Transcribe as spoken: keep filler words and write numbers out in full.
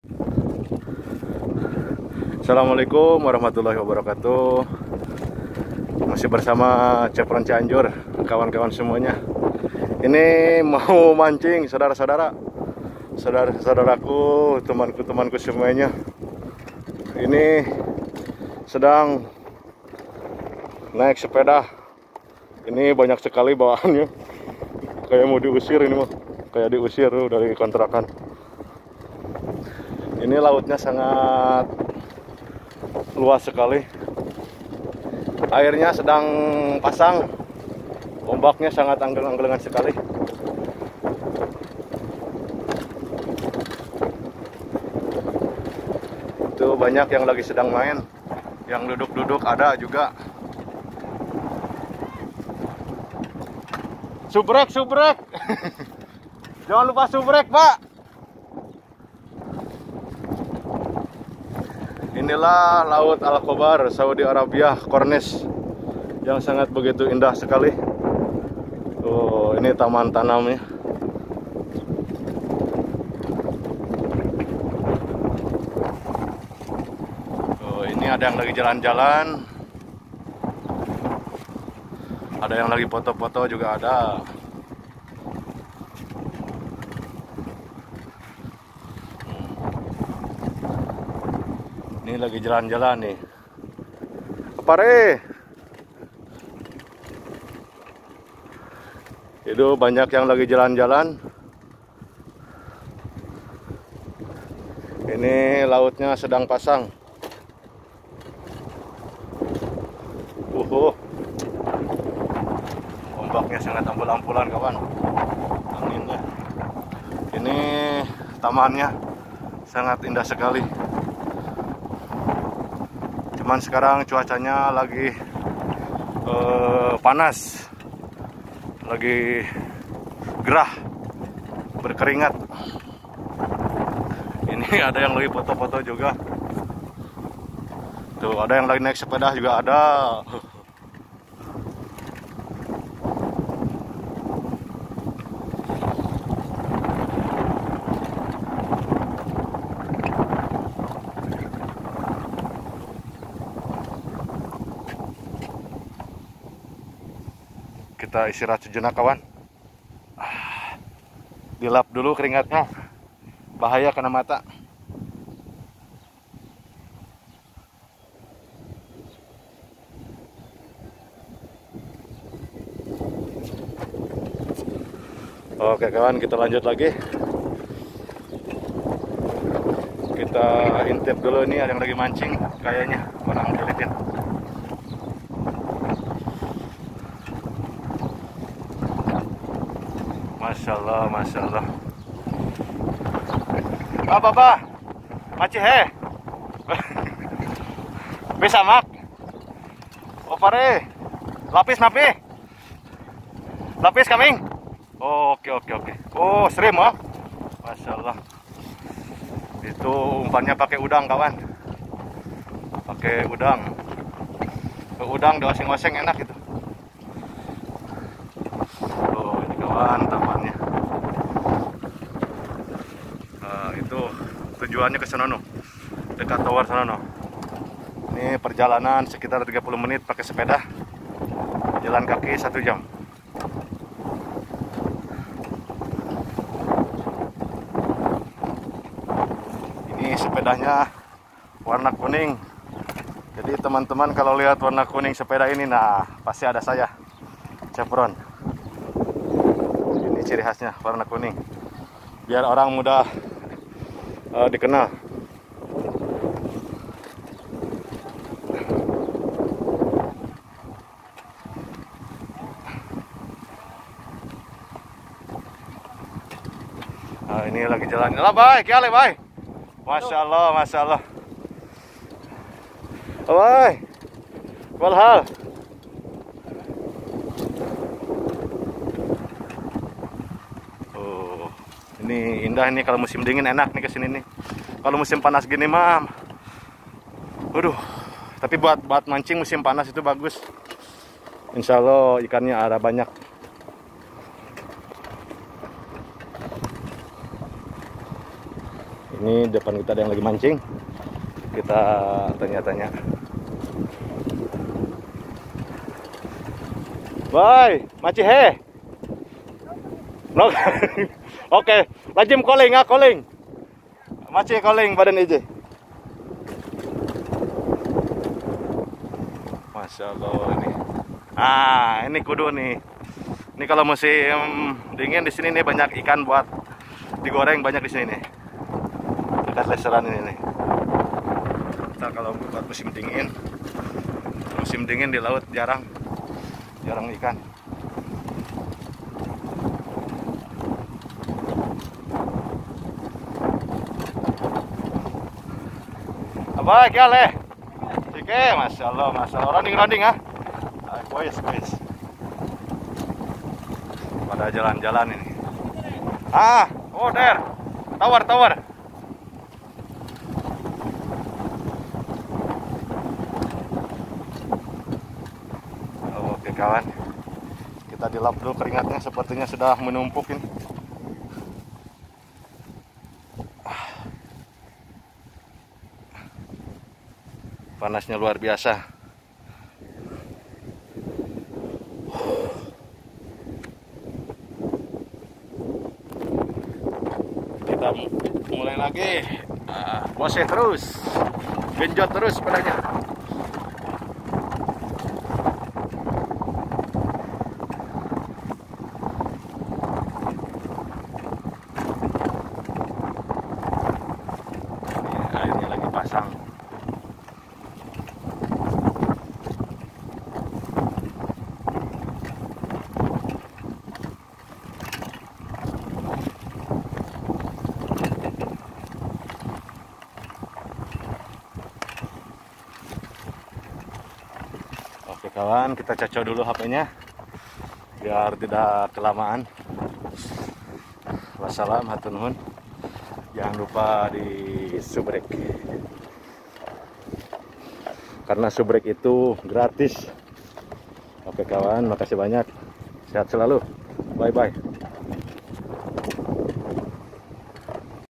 Assalamualaikum warahmatullahi wabarakatuh. Masih bersama Chevron Cianjur, kawan-kawan semuanya. Ini mau mancing, saudara-saudara, saudara-saudaraku, temanku-temanku semuanya. Ini sedang naik sepeda. Ini banyak sekali bawaannya. Kayak mau diusir ini mah, kayak diusir tuh dari kontrakan. Ini lautnya sangat luas sekali. Airnya sedang pasang. Ombaknya sangat anggeleng-anggelengan sekali. Itu banyak yang lagi sedang main. Yang duduk-duduk ada juga. Subrek, subrek. Jangan lupa subrek, Pak. Inilah Laut Al-Khobar, Saudi Arabia, Kornis, yang sangat begitu indah sekali. Oh, ini taman tanamnya. Oh, ini ada yang lagi jalan-jalan. Ada yang lagi foto-foto juga ada. Ini lagi jalan-jalan nih. Apa re? Itu banyak yang lagi jalan-jalan. Ini lautnya sedang pasang. Uhuh. Ombaknya sangat ampul-ampulan kawan. Anginnya. Ini tamannya sangat indah sekali. Cuman sekarang cuacanya lagi eh, panas, lagi gerah, berkeringat. Ini ada yang lagi foto-foto juga. Tuh, ada yang lagi naik sepeda juga ada. Kita istirahat sejenak kawan. Dilap dulu keringatnya, bahaya kena mata. Oke kawan, kita lanjut lagi. Kita intip dulu, ini ada yang lagi mancing kayaknya, orang Filipin. Masya Allah, Masya Allah. Apa apa? Macih he? Bisa mak? Opare? Lapis napi? Lapis kaming? Oh, oke oke oke. Oh shrimp oh. Masya Allah. Itu umpannya pakai udang kawan. Pakai udang. Ke udang dioseng-oseng enak itu. Oh ini kawan tamannya. Nah, itu tujuannya ke Sonono, dekat tower Sonono. Ini perjalanan sekitar tiga puluh menit pakai sepeda, jalan kaki satu jam. Ini sepedanya warna kuning. Jadi teman-teman kalau lihat warna kuning sepeda ini, nah pasti ada saya, Chevron. Ini ciri khasnya warna kuning, biar orang mudah uh, dikenal. Nah, ini lagi jalan. Lah, bye, kiale, bye. Masya Allah, Masya Allah. Bye. Walhal. Oh, ini indah ini kalau musim dingin, enak nih kesini nih. Kalau musim panas gini mah, waduh. Tapi buat buat mancing musim panas itu bagus. Insya Allah ikannya ada banyak. Ini depan kita ada yang lagi mancing. Kita tanya-tanya. Bye, maci he. No. Oke, lajim calling ah calling. Maci calling badan ije. Masya Allah ini. Ah, ini kudu nih. Ini kalau musim dingin di sini nih banyak ikan buat digoreng, banyak di sini nih. Dekat leseran ini nih. Kita kalau buat musim dingin, musim dingin di laut jarang, jarang ikan. Apa kya le? Oke, masya Allah, masya Allah. Running, running ah. Kuis, kuis. Pada jalan-jalan ini. Ah, oh der, tower, tower. Oh, oke kawan, kita dilap dulu keringatnya, sepertinya sudah menumpuk ini. Panasnya luar biasa. Kita mulai lagi. Ah, boseh terus, genjot terus sepedanya. Ini airnya lagi pasang. Oke kawan, kita cocok dulu H P-nya biar tidak kelamaan. Wassalam, hatur nuhun. Jangan lupa di subrek, karena subrek itu gratis. Oke kawan, makasih banyak. Sehat selalu. Bye bye.